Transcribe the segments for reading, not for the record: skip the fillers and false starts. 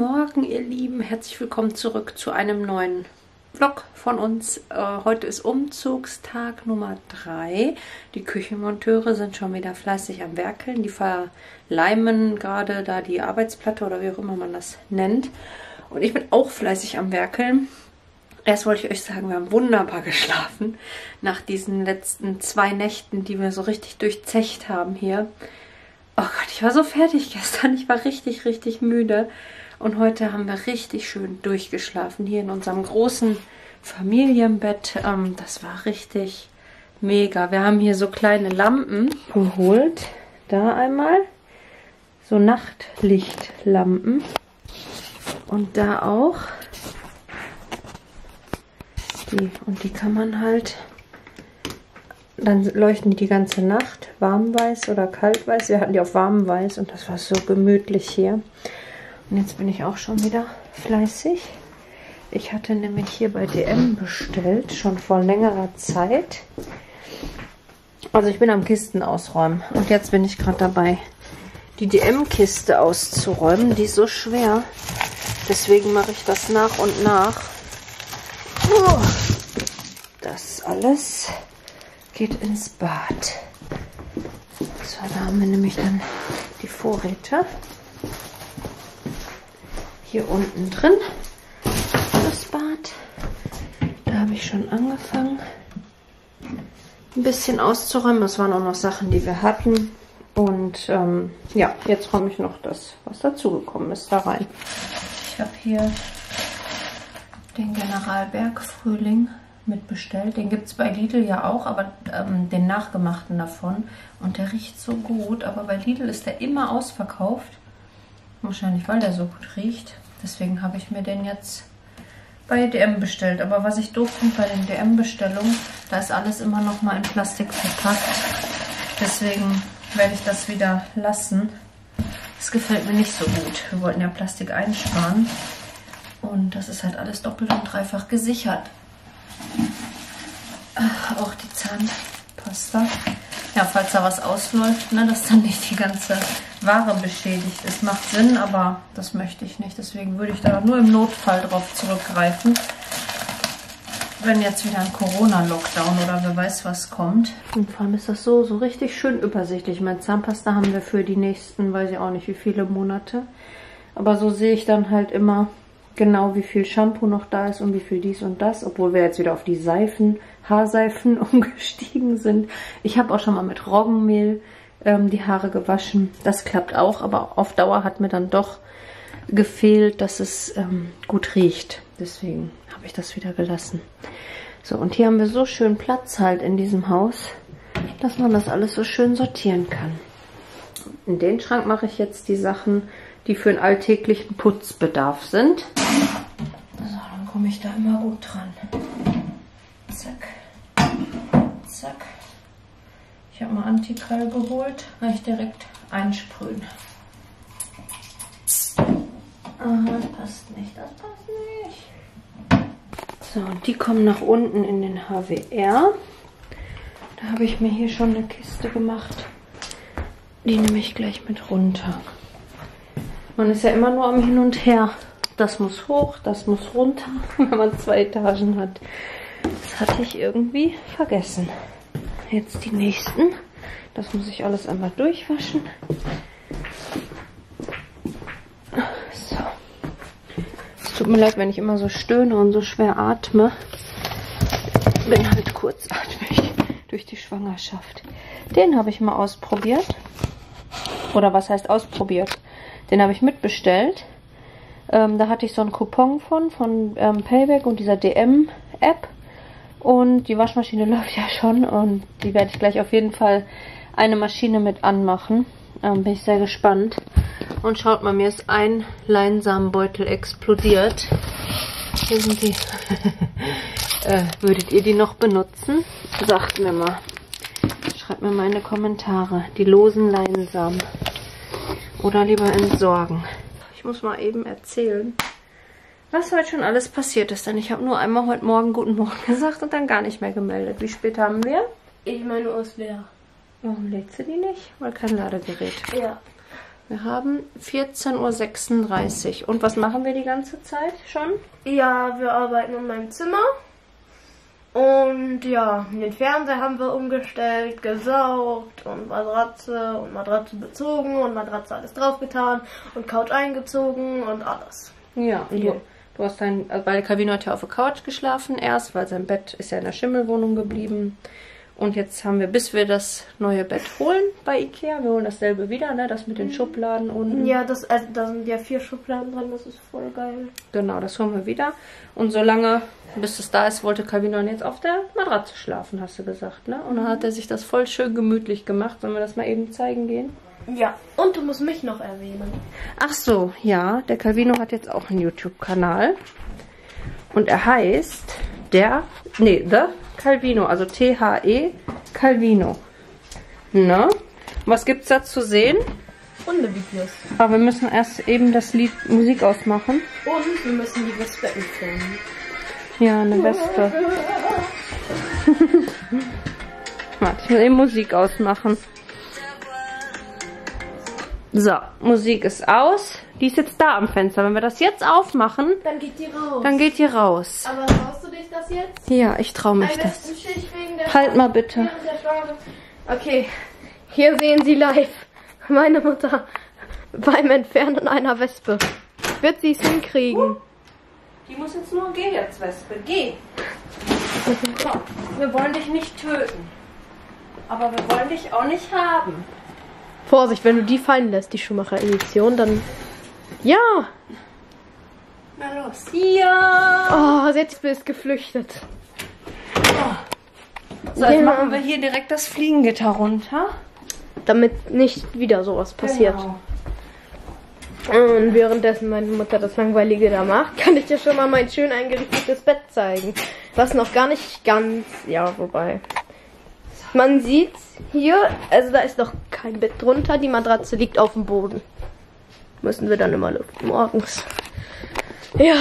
Morgen, ihr Lieben. Herzlich willkommen zurück zu einem neuen Vlog von uns. Heute ist Umzugstag Nummer 3. Die Küchenmonteure sind schon wieder fleißig am Werkeln. Die verleimen gerade da die Arbeitsplatte oder wie auch immer man das nennt. Und ich bin auch fleißig am Werkeln. Erst wollte ich euch sagen, wir haben wunderbar geschlafen. Nach diesen letzten 2 Nächten, die wir so richtig durchzecht haben hier. Oh Gott, ich war so fertig gestern. Ich war richtig, richtig müde. Und heute haben wir richtig schön durchgeschlafen hier in unserem großen Familienbett. Das war richtig mega. Wir haben hier so kleine Lampen geholt. Da einmal. So Nachtlichtlampen. Und da auch. Und die kann man halt... Dann leuchten die ganze Nacht, warmweiß oder kaltweiß. Wir hatten die auf warmweiß und das war so gemütlich hier. Und jetzt bin ich auch schon wieder fleißig. Ich hatte nämlich hier bei DM bestellt, schon vor längerer Zeit. Also ich bin am Kisten ausräumen und jetzt bin ich gerade dabei, die DM-Kiste auszuräumen. Die ist so schwer, deswegen mache ich das nach und nach. Das alles geht ins Bad. So, da haben wir nämlich dann die Vorräte. Hier unten drin das Bad. Da habe ich schon angefangen, ein bisschen auszuräumen. Das waren auch noch Sachen, die wir hatten. Und ja, jetzt räume ich noch das, was dazugekommen ist, da rein. Ich habe hier den Generalberg Frühling mitbestellt. Den gibt es bei Lidl ja auch, aber den nachgemachten davon. Und der riecht so gut, aber bei Lidl ist der immer ausverkauft. Wahrscheinlich, weil der so gut riecht. Deswegen habe ich mir den jetzt bei DM bestellt. Aber was ich doof finde bei den DM-Bestellungen, da ist alles immer noch mal in Plastik verpackt. Deswegen werde ich das wieder lassen. Das gefällt mir nicht so gut. Wir wollten ja Plastik einsparen. Und das ist halt alles doppelt und dreifach gesichert. Auch die Zahnpasta. Ja, falls da was ausläuft, ne, dass dann nicht die ganze Ware beschädigt ist. Macht Sinn, aber das möchte ich nicht. Deswegen würde ich da nur im Notfall drauf zurückgreifen. Wenn jetzt wieder ein Corona-Lockdown oder wer weiß was kommt. Und vor allem ist das so richtig schön übersichtlich. Meine Zahnpasta haben wir für die nächsten, weiß ich auch nicht wie viele Monate. Aber so sehe ich dann halt immer genau, wie viel Shampoo noch da ist und wie viel dies und das, obwohl wir jetzt wieder auf die Haarseifen umgestiegen sind. Ich habe auch schon mal mit Roggenmehl die Haare gewaschen. Das klappt auch, aber auf Dauer hat mir dann doch gefehlt, dass es gut riecht. Deswegen habe ich das wieder gelassen. So, und hier haben wir so schön Platz halt in diesem Haus, dass man das alles so schön sortieren kann. In den Schrank mache ich jetzt die Sachen, die für den alltäglichen Putzbedarf sind. So, dann komme ich da immer gut dran. Zack. Zack. Ich habe mal Antikall geholt, weil ich direkt einsprühen. Aha, das passt nicht, das passt nicht. So, und die kommen nach unten in den HWR. Da habe ich mir hier schon eine Kiste gemacht. Die nehme ich gleich mit runter. Man ist ja immer nur am Hin und Her. Das muss hoch, das muss runter, wenn man 2 Etagen hat. Das hatte ich irgendwie vergessen. Jetzt die nächsten. Das muss ich alles einmal durchwaschen. So. Es tut mir leid, wenn ich immer so stöhne und so schwer atme. Bin halt kurzatmig durch die Schwangerschaft. Den habe ich mal ausprobiert. Oder was heißt ausprobiert? Den habe ich mitbestellt. Da hatte ich so einen Coupon von Payback und dieser DM-App. Und die Waschmaschine läuft ja schon. Und die werde ich gleich auf jeden Fall eine Maschine mit anmachen. Bin ich sehr gespannt. Und schaut mal, mir ist ein Leinsamenbeutel explodiert. Hier sind die. Würdet ihr die noch benutzen? Sagt mir mal. Schreibt mir mal in die Kommentare. Die losen Leinsamen. Oder lieber entsorgen. Ich muss mal eben erzählen, was heute schon alles passiert ist. Denn ich habe nur einmal heute Morgen Guten Morgen gesagt und dann gar nicht mehr gemeldet. Wie spät haben wir? Ich meine Uhr ist leer. Warum lädt sie die nicht? Weil kein Ladegerät. Ja. Wir haben 14:36 Uhr. Und was machen wir die ganze Zeit schon? Ja, wir arbeiten in meinem Zimmer. Und ja, den Fernseher haben wir umgestellt, gesaugt und Matratze bezogen und Matratze alles draufgetan und Couch eingezogen und alles. Ja, und du hast weil Calvino hat ja auf der Couch geschlafen erst, weil sein Bett ist ja in der Schimmelwohnung geblieben. Und jetzt haben wir, bis wir das neue Bett holen bei Ikea, wir holen dasselbe wieder, ne, das mit den Schubladen unten. Ja, da sind ja 4 Schubladen drin, das ist voll geil. Genau, das holen wir wieder. Und solange, bis es da ist, wollte Calvino jetzt auf der Matratze schlafen, hast du gesagt, ne? Und dann hat er sich das voll schön gemütlich gemacht. Sollen wir das mal eben zeigen gehen? Ja, und du musst mich noch erwähnen. Ach so, ja, der Calvino hat jetzt auch einen YouTube-Kanal. Und er heißt The Calvino, also T-H-E Calvino. Ne? Was gibt's da zu sehen? Hundevideos. Aber wir müssen erst eben das Lied Musik ausmachen. Und wir müssen die Wespe entfernen. Ja, eine Wespe. Warte, ich will eben Musik ausmachen. So, Musik ist aus. Die ist jetzt da am Fenster. Wenn wir das jetzt aufmachen, dann geht die raus. Dann geht die raus. Aber traust du dich das jetzt? Ja, ich traue mich das. Halt mal bitte. Okay, hier sehen Sie live meine Mutter beim Entfernen einer Wespe. Wird sie es hinkriegen? Die muss jetzt nur gehen jetzt, Wespe. Geh. So, wir wollen dich nicht töten. Aber wir wollen dich auch nicht haben. Vorsicht, wenn du die fallen lässt, die Schumacher-Edition, dann... Ja! Na los. Ja! Oh, jetzt bist du geflüchtet. So, jetzt machen wir hier direkt das Fliegengitter runter. Damit nicht wieder sowas passiert. Genau. Und währenddessen meine Mutter das Langweilige da macht, kann ich dir schon mal mein schön eingerichtetes Bett zeigen. Was noch gar nicht ganz... Ja, wobei... Man sieht hier, also da ist noch kein Bett drunter, die Matratze liegt auf dem Boden. Müssen wir dann immer lüften morgens. Ja.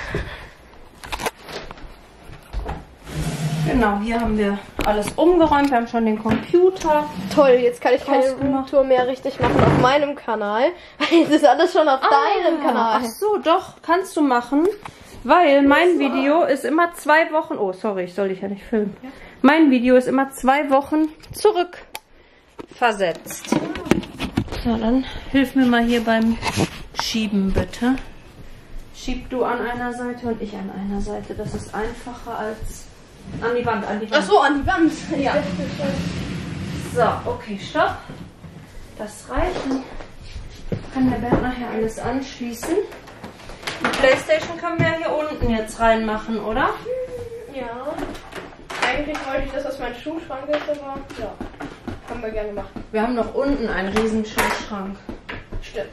Genau, hier haben wir alles umgeräumt. Wir haben schon den Computer. Toll, jetzt kann ich keine Roomtour mehr richtig machen auf meinem Kanal. Es ist alles schon auf deinem Kanal. Ach so, doch, kannst du machen. Weil mein Video ist immer 2 Wochen... Oh, sorry, ich soll dich ja nicht filmen. Ja. Mein Video ist immer 2 Wochen zurück versetzt. So, dann hilf mir mal hier beim Schieben, bitte. Schieb du an einer Seite und ich an einer Seite. Das ist einfacher als... An die Wand, an die Wand. Ach so, an die Wand. Ja. So, okay, stopp. Das reicht. Dann kann der Bernd nachher alles anschließen. Die Playstation können wir hier unten jetzt reinmachen, oder? Ja. Eigentlich wollte ich, dass das mein Schuhschrank ist, aber ja. Können wir gerne machen. Wir haben noch unten einen riesen Schuhschrank. Stimmt.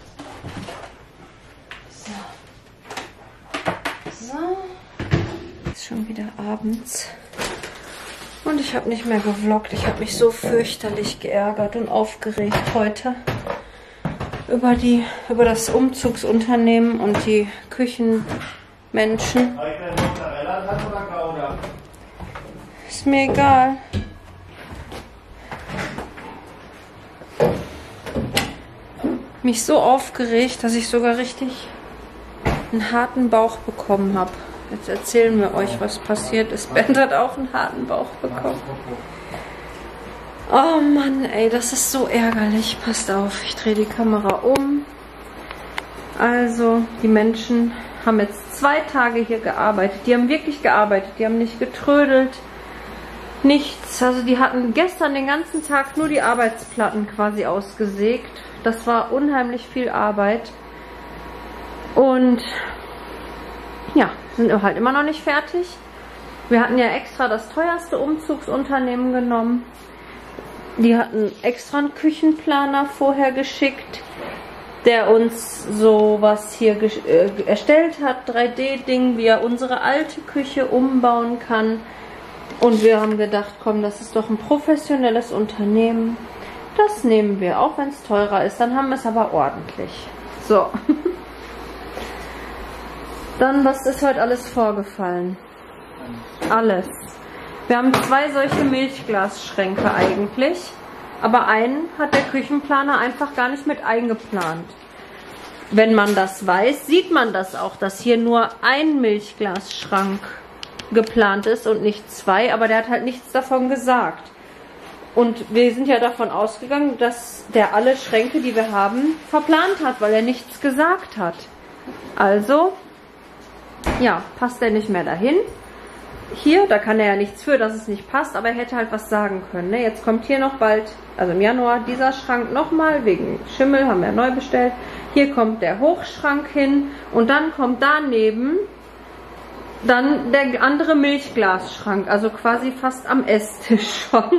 So. So. Ist schon wieder abends. Und ich habe nicht mehr gevloggt. Ich habe mich so fürchterlich geärgert und aufgeregt heute. Über das Umzugsunternehmen und die Küchenmenschen. Ist mir egal. Mich so aufgeregt, dass ich sogar richtig einen harten Bauch bekommen habe. Jetzt erzählen wir euch, was passiert ist. Bernd hat auch einen harten Bauch bekommen. Oh Mann, ey, das ist so ärgerlich. Passt auf, ich drehe die Kamera um. Also, die Menschen haben jetzt 2 Tage hier gearbeitet. Die haben wirklich gearbeitet. Die haben nicht getrödelt. Nichts. Also, die hatten gestern den ganzen Tag nur die Arbeitsplatten quasi ausgesägt. Das war unheimlich viel Arbeit. Und ja, sind halt immer noch nicht fertig. Wir hatten ja extra das teuerste Umzugsunternehmen genommen. Die hatten extra einen Küchenplaner vorher geschickt, der uns sowas hier erstellt hat, 3D-Ding, wie er unsere alte Küche umbauen kann. Und wir haben gedacht, komm, das ist doch ein professionelles Unternehmen. Das nehmen wir, auch wenn es teurer ist. Dann haben wir es aber ordentlich. So. Dann, was ist heute alles vorgefallen? Alles. Wir haben 2 solche Milchglasschränke eigentlich. Aber einen hat der Küchenplaner einfach gar nicht mit eingeplant. Wenn man das weiß, sieht man das auch, dass hier nur ein Milchglasschrank geplant ist und nicht zwei, aber der hat halt nichts davon gesagt. Und wir sind ja davon ausgegangen, dass der alle Schränke, die wir haben, verplant hat, weil er nichts gesagt hat. Also, ja, passt er nicht mehr dahin. Hier, da kann er ja nichts für, dass es nicht passt, aber er hätte halt was sagen können. Ne? Jetzt kommt hier noch bald, also im Januar, dieser Schrank nochmal, wegen Schimmel, haben wir neu bestellt. Hier kommt der Hochschrank hin und dann kommt daneben dann der andere Milchglasschrank, also quasi fast am Esstisch schon.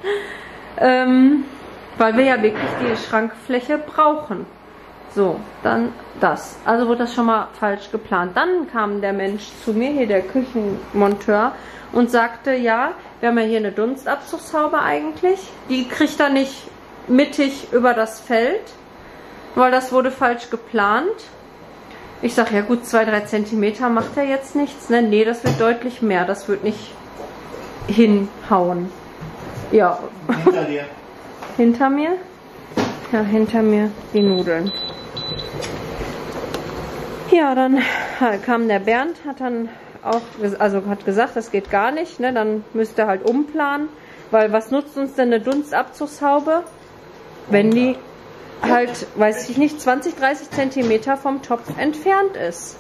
Weil wir ja wirklich die Schrankfläche brauchen. So, dann das. Also wurde das schon mal falsch geplant. Dann kam der Mensch zu mir, hier der Küchenmonteur, und sagte, ja, wir haben ja hier eine Dunstabzugshaube eigentlich. Die kriegt er nicht mittig über das Feld, weil das wurde falsch geplant. Ich sage, ja gut, 2-3 Zentimeter macht er jetzt nichts. Ne? Nee, das wird deutlich mehr. Das wird nicht hinhauen. Ja. Hinter dir. Hinter mir? Ja, hinter mir die Nudeln. Ja, dann kam der Bernd, hat dann auch, also hat gesagt, das geht gar nicht, ne? Dann müsst ihr halt umplanen, weil was nutzt uns denn eine Dunstabzugshaube, wenn die halt, weiß ich nicht, 20-30 Zentimeter vom Topf entfernt ist.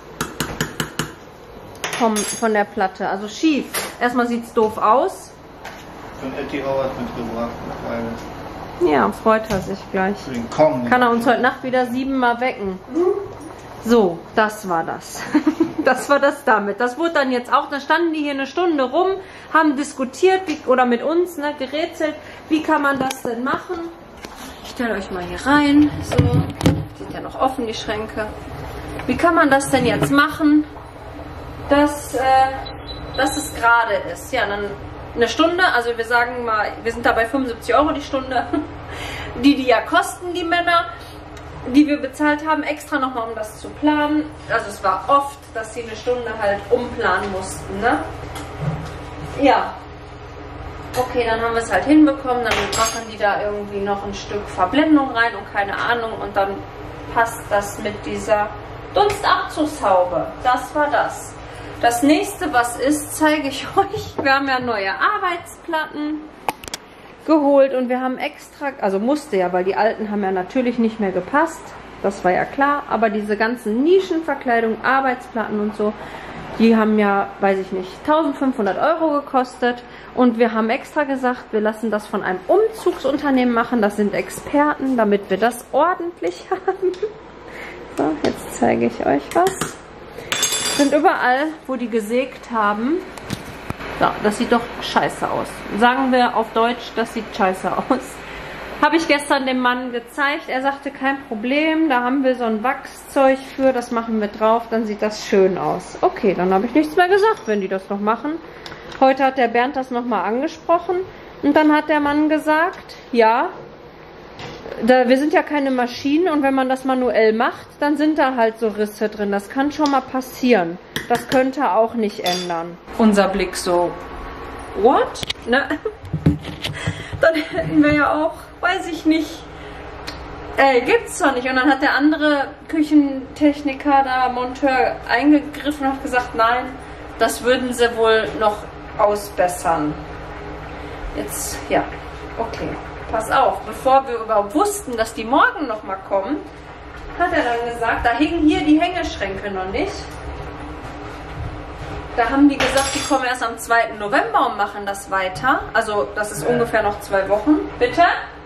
Von der Platte, also schief. Erstmal sieht es doof aus. Von Eddie Howard mitgebracht. Ja, freut er sich gleich. Kann er uns heute Nacht wieder 7-mal wecken. So, das war das. Das war das damit. Das wurde dann jetzt auch, da standen die hier eine Stunde rum, haben diskutiert, oder mit uns, ne, gerätselt, wie kann man das denn machen? Ich stelle euch mal hier rein. So, sieht ja noch offen, die Schränke. Wie kann man das denn jetzt machen, dass es gerade ist? Ja, dann eine Stunde, also wir sagen mal, wir sind da bei 75 € die Stunde, die ja kosten, die Männer, die wir bezahlt haben, extra nochmal, um das zu planen. Also es war oft, dass sie eine Stunde halt umplanen mussten, ne? Ja. Okay, dann haben wir es halt hinbekommen, dann machen die da irgendwie noch ein Stück Verblendung rein und keine Ahnung, und dann passt das mit dieser Dunstabzugshaube. Das war das. Das nächste, was ist, zeige ich euch. Wir haben ja neue Arbeitsplatten geholt und wir haben extra, also musste ja, weil die alten haben ja natürlich nicht mehr gepasst. Das war ja klar. Aber diese ganzen Nischenverkleidung, Arbeitsplatten und so, die haben ja, weiß ich nicht, 1500 € gekostet. Und wir haben extra gesagt, wir lassen das von einem Umzugsunternehmen machen. Das sind Experten, damit wir das ordentlich haben. So, jetzt zeige ich euch was. Sind überall, wo die gesägt haben. Ja, das sieht doch scheiße aus. Sagen wir auf Deutsch, das sieht scheiße aus. Habe ich gestern dem Mann gezeigt. Er sagte, kein Problem, da haben wir so ein Wachszeug für, das machen wir drauf, dann sieht das schön aus. Okay, dann habe ich nichts mehr gesagt, wenn die das noch machen. Heute hat der Bernd das nochmal angesprochen und dann hat der Mann gesagt, ja, wir sind ja keine Maschinen und wenn man das manuell macht, dann sind da halt so Risse drin. Das kann schon mal passieren. Das könnte er auch nicht ändern. Unser Blick so, what? Ne? Dann hätten wir ja auch, weiß ich nicht, gibt's doch nicht. Und dann hat der andere Küchentechniker, da Monteur, eingegriffen und hat gesagt, nein, das würden sie wohl noch ausbessern. Jetzt, ja, okay. Pass auf, bevor wir überhaupt wussten, dass die morgen noch mal kommen, hat er dann gesagt, da hingen hier die Hängeschränke noch nicht. Da haben die gesagt, die kommen erst am 2. November und machen das weiter. Also das ist ungefähr noch 2 Wochen. Bitte?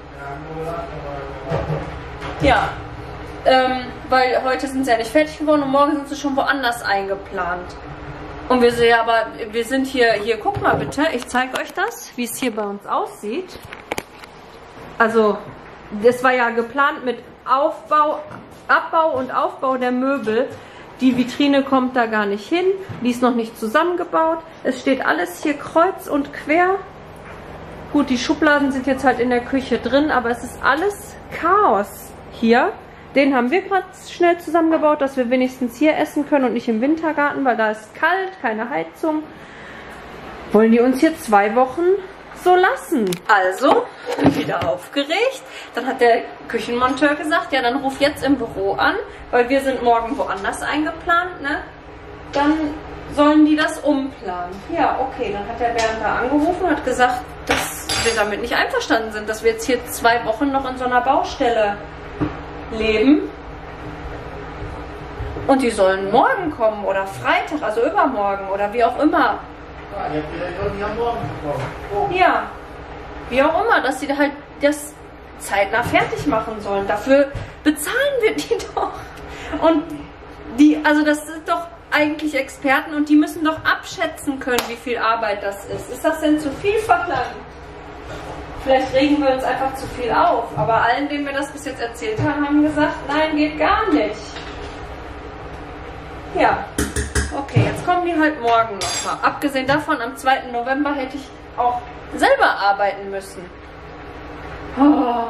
Ja, weil heute sind sie ja nicht fertig geworden und morgen sind sie schon woanders eingeplant. Und wir sehen aber, wir sind hier, guck mal bitte, ich zeige euch das, wie es hier bei uns aussieht. Also, das war ja geplant mit Abbau und Aufbau der Möbel. Die Vitrine kommt da gar nicht hin. Die ist noch nicht zusammengebaut. Es steht alles hier kreuz und quer. Gut, die Schubladen sind jetzt halt in der Küche drin, aber es ist alles Chaos hier. Den haben wir gerade schnell zusammengebaut, dass wir wenigstens hier essen können und nicht im Wintergarten, weil da ist kalt, keine Heizung. Wollen die uns hier 2 Wochen so lassen. Also, wieder aufgeregt. Dann hat der Küchenmonteur gesagt, ja, dann ruf jetzt im Büro an, weil wir sind morgen woanders eingeplant, ne? Dann sollen die das umplanen. Ja, okay, dann hat der Bernd da angerufen und hat gesagt, dass wir damit nicht einverstanden sind, dass wir jetzt hier 2 Wochen noch in so einer Baustelle leben. Und die sollen morgen kommen oder Freitag, also übermorgen oder wie auch immer. Ja, wie auch immer, dass sie halt das zeitnah fertig machen sollen. Dafür bezahlen wir die doch. Und die, also das sind doch eigentlich Experten und die müssen doch abschätzen können, wie viel Arbeit das ist. Ist das denn zu viel verlangt? Vielleicht regen wir uns einfach zu viel auf. Aber allen, denen wir das bis jetzt erzählt haben, haben gesagt, nein, geht gar nicht. Ja, okay, jetzt kommen die halt morgen nochmal. Abgesehen davon, am 2. November hätte ich auch selber arbeiten müssen. Oh.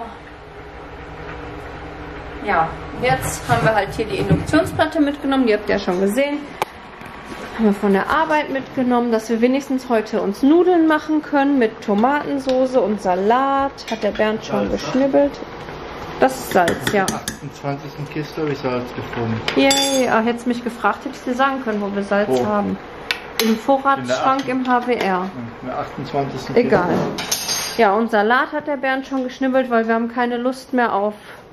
Ja, jetzt haben wir halt hier die Induktionsplatte mitgenommen, die habt ihr ja schon gesehen. Haben wir von der Arbeit mitgenommen, dass wir wenigstens heute uns Nudeln machen können mit Tomatensoße und Salat. Hat der Bernd schon geschnibbelt. Das ist Salz, ja. 28. Kiste habe ich Salz gefunden. Yay, hättest mich gefragt, hätte ich dir sagen können, wo wir Salz haben. Im Vorratsschrank im HWR. In der 28. Egal. Ja, und Salat hat der Bernd schon geschnibbelt, weil wir haben keine Lust mehr auf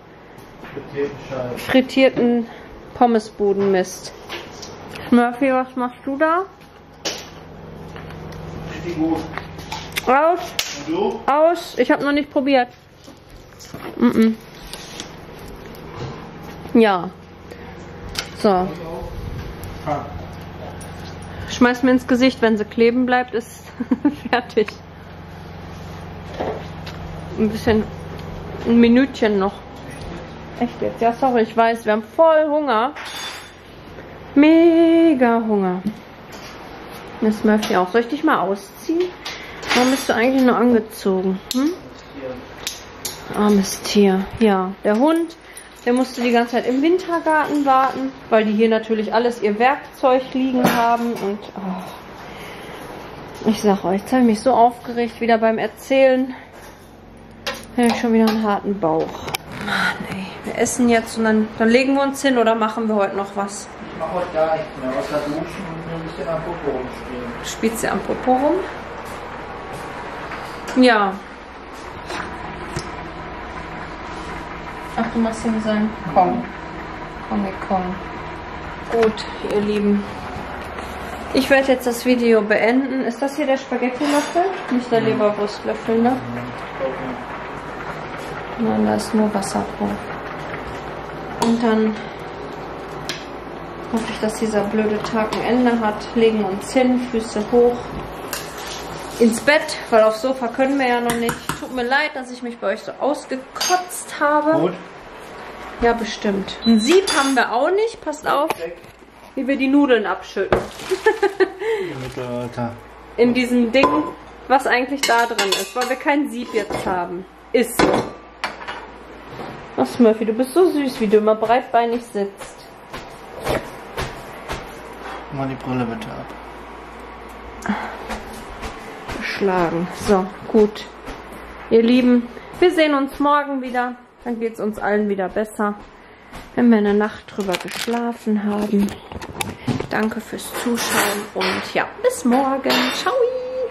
frittierten Pommesbudenmist. Murphy, was machst du da? Richtig gut. Aus. Und du? Aus. Ich habe noch nicht probiert. Ja. So. Schmeiß mir ins Gesicht, wenn sie kleben bleibt, ist fertig. Ein Minütchen noch. Echt jetzt? Ja, sorry, ich weiß, wir haben voll Hunger. Mega Hunger. Das Murphy auch. Soll ich dich mal ausziehen? Warum bist du eigentlich nur angezogen? Armes Tier. Ja, der Hund, der musste die ganze Zeit im Wintergarten warten, weil die hier natürlich alles ihr Werkzeug liegen haben. Und ich sag euch, jetzt habe ich mich so aufgeregt wieder beim Erzählen. Habe ich schon wieder einen harten Bauch. Mann, ey. Wir essen jetzt und dann legen wir uns hin oder machen wir heute noch was? Ich mache heute gar nichts mehr, außer duschen und ein bisschen am Popo rumspielen. Spielst du am Popo rum? Ja. Ach, du machst ihm sein Kong. Kong. Gut, ihr Lieben. Ich werde jetzt das Video beenden. Ist das hier der Spaghetti-Löffel? Nicht der Leberwurstlöffel, ne? Nein, da ist nur Wasser drauf. Und dann hoffe ich, dass dieser blöde Tag ein Ende hat. Legen uns hin, Füße hoch. Ins Bett, weil aufs Sofa können wir ja noch nicht. Tut mir leid, dass ich mich bei euch so ausgekotzt habe. Gut. Ja, bestimmt. Ein Sieb haben wir auch nicht. Passt auf, wie wir die Nudeln abschütten. In diesem Ding, was eigentlich da drin ist, weil wir kein Sieb jetzt haben. Ist so. Ach, Smurfy, du bist so süß, wie du immer breitbeinig sitzt. Mal die Brille bitte ab. Geschlagen. So, gut. Ihr Lieben, wir sehen uns morgen wieder. Dann geht es uns allen wieder besser, wenn wir eine Nacht drüber geschlafen haben. Danke fürs Zuschauen und ja, bis morgen. Ciao.